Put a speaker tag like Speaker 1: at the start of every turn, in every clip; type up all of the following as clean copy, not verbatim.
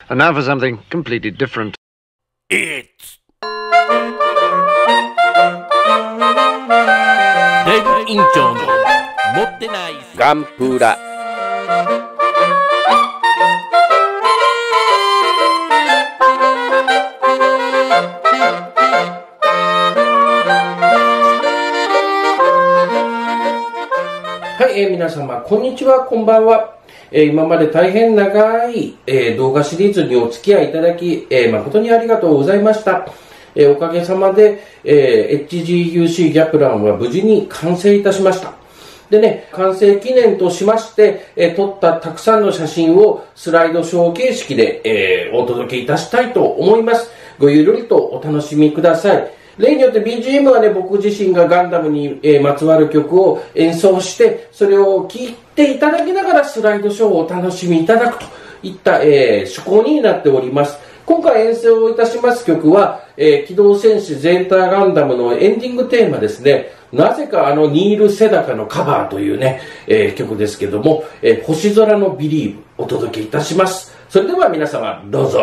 Speaker 1: And now for something completely different.
Speaker 2: It's デイブ委員長の持ってないガンプラ。
Speaker 3: はい、皆様こんにちは、こんばんは。今まで大変長い、動画シリーズにお付き合いいただき、誠にありがとうございました。おかげさまで、HGUC ギャプランは無事に完成いたしました。でね、完成記念としまして、撮ったたくさんの写真をスライドショー形式で、お届けいたしたいと思います。ごゆるりとお楽しみください。例によって BGM はね、僕自身がガンダムに、まつわる曲を演奏して、それを聴いていただきながらスライドショーをお楽しみいただくといった、趣向になっております。今回演奏いたします曲は、機動戦士ゼータガンダムのエンディングテーマですね。なぜかニール・セダカのカバーというね、曲ですけども、星空のビリーブお届けいたします。それでは皆様どうぞ。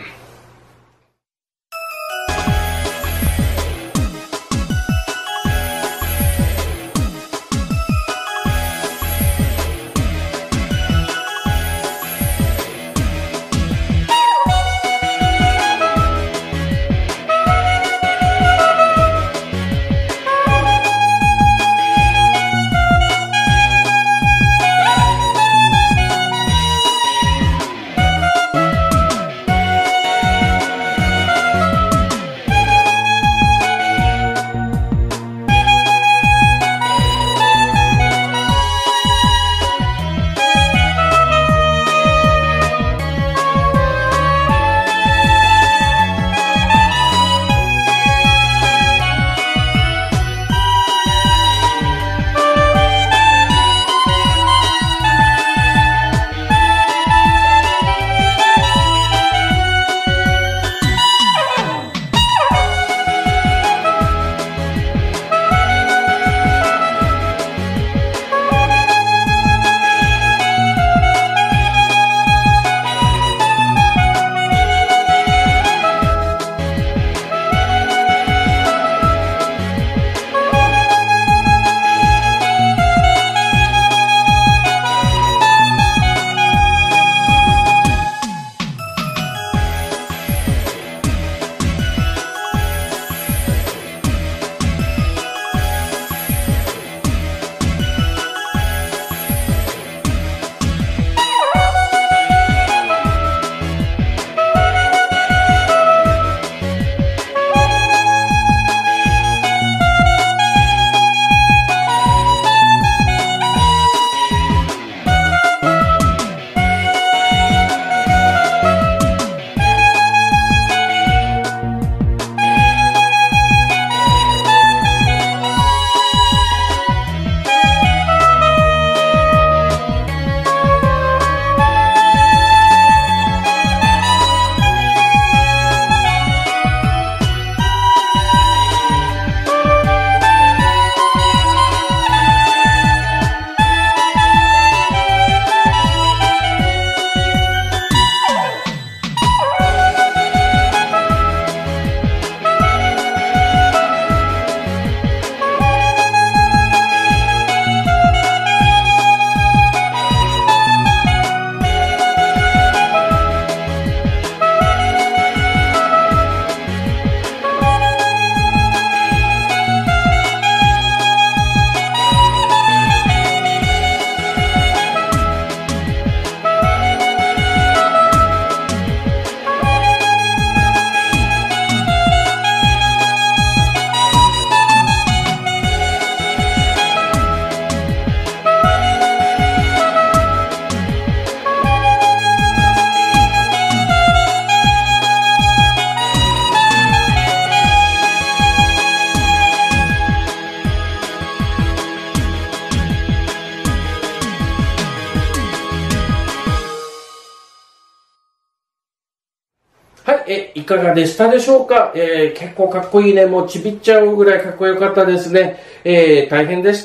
Speaker 3: はい、いかがでしたでしょうか。結構かっこいいね。もうちびっちゃうぐらいかっこよかったですね。大変でした。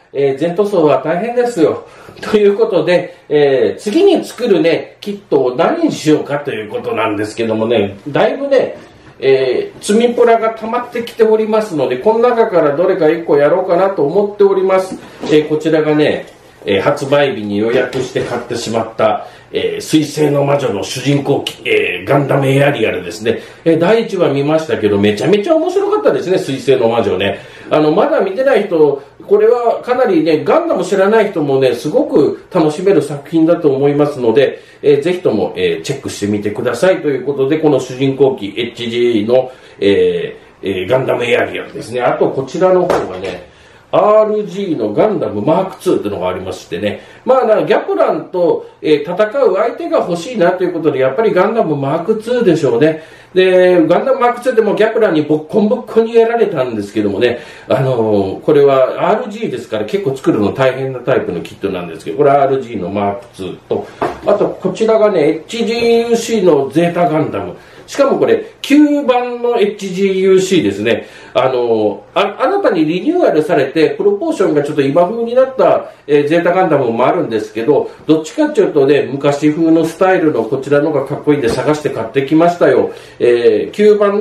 Speaker 3: 全塗装は大変ですよ。ということで、次に作るね、キットを何にしようかということなんですけどもね、だいぶね、積みプラが溜まってきておりますので、この中からどれか1個やろうかなと思っております。こちらがね、発売日に予約して買ってしまった、水星の魔女の主人公機、ガンダムエアリアルですね。第1話見ましたけど、めちゃめちゃ面白かったですね、水星の魔女ね。まだ見てない人、これはかなりね、ガンダム知らない人もね、すごく楽しめる作品だと思いますので、ぜひとも、チェックしてみてくださいということで、この主人公機 HG の、ガンダムエアリアルですね。あとこちらの方がね、RG のガンダムマーク2というのがありましてね、まあ、ギャプランと、戦う相手が欲しいなということで、やっぱりガンダムマーク2でしょうね。で、ガンダムマーク2でもギャプランにボッコンボッコンにやられたんですけどもね、これは RG ですから結構作るの大変なタイプのキットなんですけど、これは RG のマーク2と、あとこちらがね、HGUC のゼータガンダム。しかもこれ、9番の HGUC ですね。新たにリニューアルされて、プロポーションがちょっと今風になった、ゼータガンダムもあるんですけど、どっちかっていうとね、昔風のスタイルのこちらのがかっこいいんで探して買ってきましたよ。9番の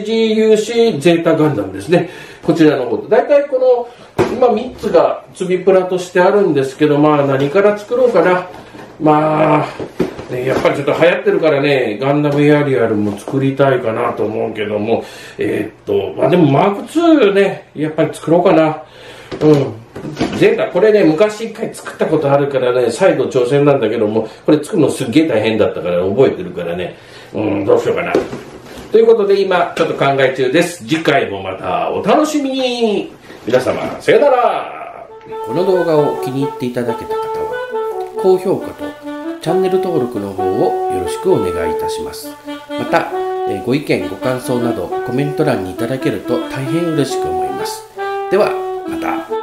Speaker 3: HGUC ゼータガンダムですね。こちらの方と。だいたいこの、今3つが積みプラとしてあるんですけど、まあ何から作ろうかな。まあ、やっぱりちょっと流行ってるからね、ガンダムエアリアルも作りたいかなと思うけども、まあでもマーク2ね、やっぱり作ろうかな。ゼータ、これね、昔一回作ったことあるからね、再度挑戦なんだけども、これ作るのすっげえ大変だったから覚えてるからね、どうしようかな。ということで今、ちょっと考え中です。次回もまたお楽しみに。皆様、さよなら。
Speaker 4: この動画を気に入っていただけた方は、高評価とチャンネル登録の方をよろしくお願いいたします。また、ご意見ご感想などコメント欄にいただけると大変嬉しく思います。ではまた。